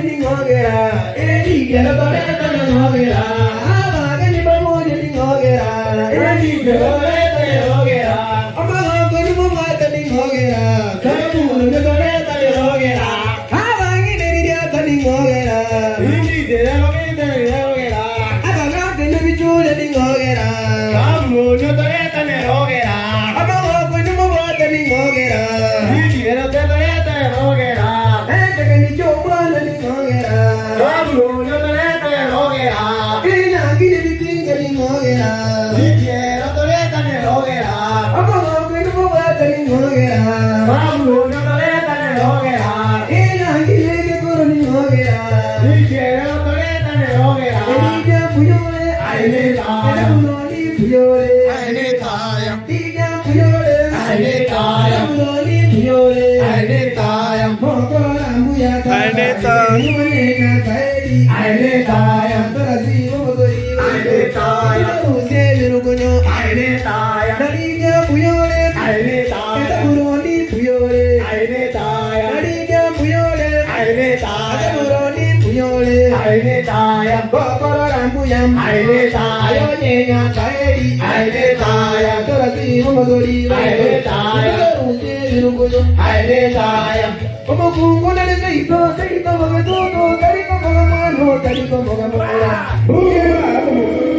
ni ngogera. Edi kero toreta ni ngogera. Abaga ni bamoja ni ngogera. Edi kero toreta ni ngogera. Amaga ni mumata ni ngogera. Kamu ni toreta ni ngogera. Abaga ni diata ni ngogera. Edi kero toreta ni ngogera. Abaga ni bichule ni ngogera. Kamu ni toreta ni ngogera. Amaga ni mumata ni ngogera. Edi kero toreta ni ngogera. Ni chomana ni ngogera. Kamu ni toreta ni ngogera. Ina gini bitinga ni ngogera. Edi kero toreta ni ngogera. Amaga ni mumata ni ngogera. Kamu ni toreta ni ngogera. Ina gini kekoro ni ngogera. Edi kero toreta ni ngogera. Edi puyole aile taya. Edi puyole aile taya. Edi puyole aile taya. Edi puyole aile taya. Mokora muya aile taya. Aile taya. Tarasi mogoi aile taya. Use lugunyo aile taya. Edi puyole aile taya. Edi puyole aile taya. Edi puyole aile taya. Edi puyole aile taya. Mokora muya aile taya. Nyenya kaedi aile taya. Tarasi mogoi aile taya. Use lugunyo aile taya. Como kungona le seito mogedo, carico mogamano, carico mogamano.